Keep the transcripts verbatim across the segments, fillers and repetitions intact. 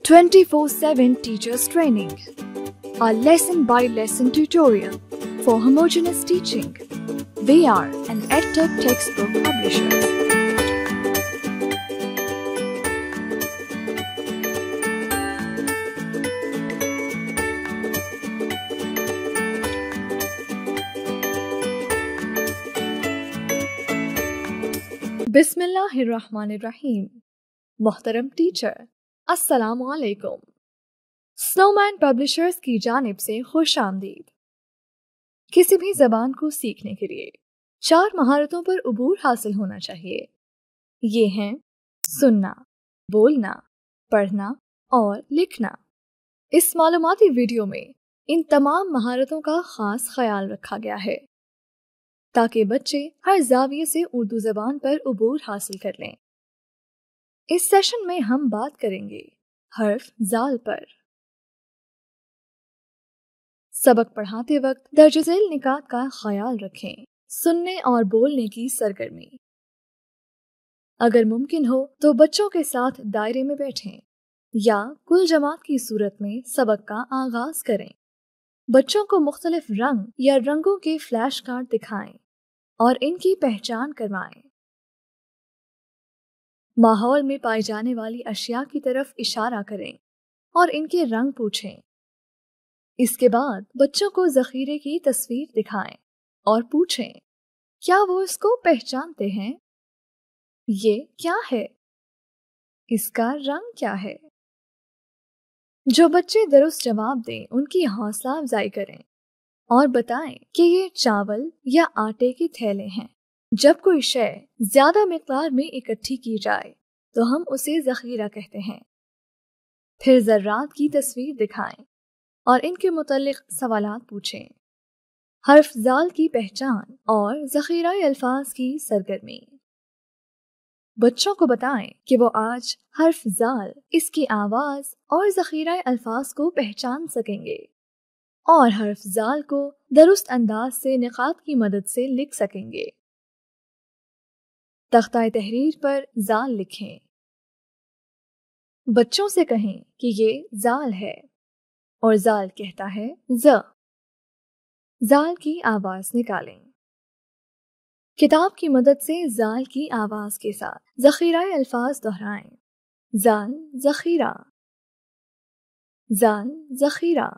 twenty-four seven Teachers Training, a lesson-by-lesson tutorial for homogeneous teaching. We are an EdTech textbook publisher. बिस्मिल्लाहिर्रहमानिर्रहीम। मोहतरम teacher, अस्सलाम वालेकुम। Snowman publishers की जानिब से खुश आमदीद। किसी भी जबान को सीखने के लिए चार महारतों पर उबूर हासिल होना चाहिए। ये हैं सुनना, बोलना, पढ़ना और लिखना। इस मालूमाती वीडियो में इन तमाम महारतों का खास ख्याल रखा गया है ताकि बच्चे हर जाविये से उर्दू जबान पर उबूर हासिल कर लें। इस सेशन में हम बात करेंगे हर्फ जाल पर। सबक पढ़ाते वक्त दर्ज झेल निकात का ख्याल रखें। सुनने और बोलने की सरगर्मी। अगर मुमकिन हो तो बच्चों के साथ दायरे में बैठें या कुल जमात की सूरत में सबक का आगाज करें। बच्चों को मुख्तलिफ रंग या रंगों के फ्लैश कार्ड दिखाएं और इनकी पहचान करवाएं। माहौल में पाई जाने वाली अशिया की तरफ इशारा करें और इनके रंग पूछें। इसके बाद बच्चों को जखीरे की तस्वीर दिखाएं और पूछें, क्या वो इसको पहचानते हैं? ये क्या है? इसका रंग क्या है? जो बच्चे दुरुस्त जवाब दें, उनकी हौसला अफजाई करें और बताएं कि ये चावल या आटे के थैले हैं। जब कोई शय ज्यादा मिकदार में इकट्ठी की जाए तो हम उसे जखीरा कहते हैं। फिर जर्रात की तस्वीर दिखाएं और इनके मुतल्लिक सवालात पूछें। हर्फ जाल की पहचान और जखीरा अल्फाज की सरगर्मी। बच्चों को बताएं कि वो आज हर्फ जाल, इसकी आवाज और जखीरा अल्फाज को पहचान सकेंगे और हर्फ जाल को दुरुस्त अंदाज से निकात की मदद से लिख सकेंगे। तख्ताए तहरीर पर जाल लिखें। बच्चों से कहें कि ये जाल है और जाल कहता है ज। जाल की आवाज निकालें। किताब की मदद से जाल की आवाज के साथ जखीरा अल्फाज दोहराएं। जाल जखीरा, जाल जखीरा,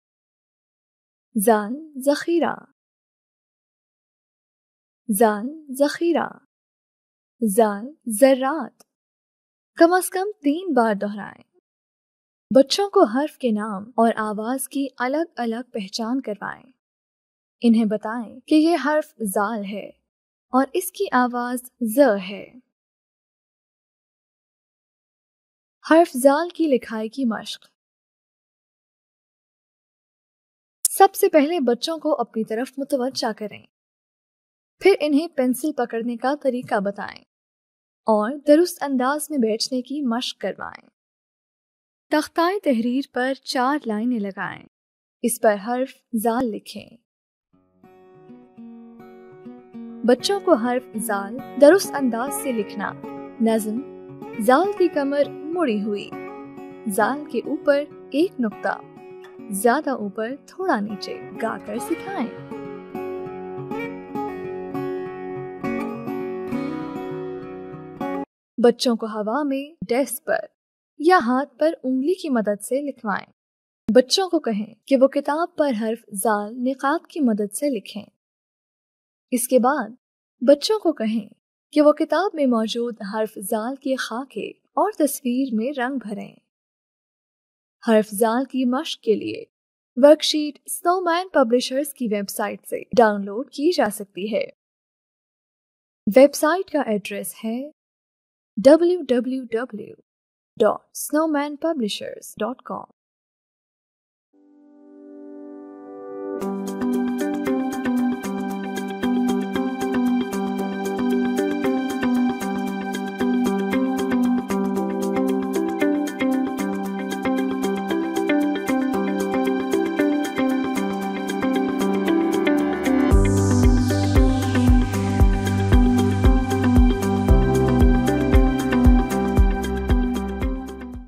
जाल जखीरा, जाल जखीरा, जाल जर्रात। कम अज कम तीन बार दोहराएं। बच्चों को हर्फ के नाम और आवाज की अलग अलग पहचान करवाएं। इन्हें बताएं कि ये हर्फ जाल है और इसकी आवाज ज है। हर्फ जाल की लिखाई की मश्क। सबसे पहले बच्चों को अपनी तरफ मुतवज्जा करें, फिर इन्हें पेंसिल पकड़ने का तरीका बताएं और दुरुस्त अंदाज में बैठने की मश्क करवाएं। तख्ताए तहरीर पर चार लाइनें लगाएं। इस पर हर्फ जाल लिखें। बच्चों को हर्फ जाल दुरुस्त अंदाज से लिखना। नज़्म, जाल की कमर मुड़ी हुई, जाल के ऊपर एक नुक्ता, ज्यादा ऊपर थोड़ा नीचे गाकर सिखाएं। बच्चों को हवा में, डेस्क पर या हाथ पर उंगली की मदद से लिखवाएं। बच्चों को कहें कि वो किताब पर हर्फ जाल निकात की मदद से लिखें। इसके बाद बच्चों को कहें कि वो किताब में मौजूद हर्फ जाल के खाके और तस्वीर में रंग भरें। हर्फ जाल की मश्क के लिए वर्कशीट स्नोमैन पब्लिशर्स की वेबसाइट से डाउनलोड की जा सकती है। वेबसाइट का एड्रेस है W W W dot snowman publishers dot com.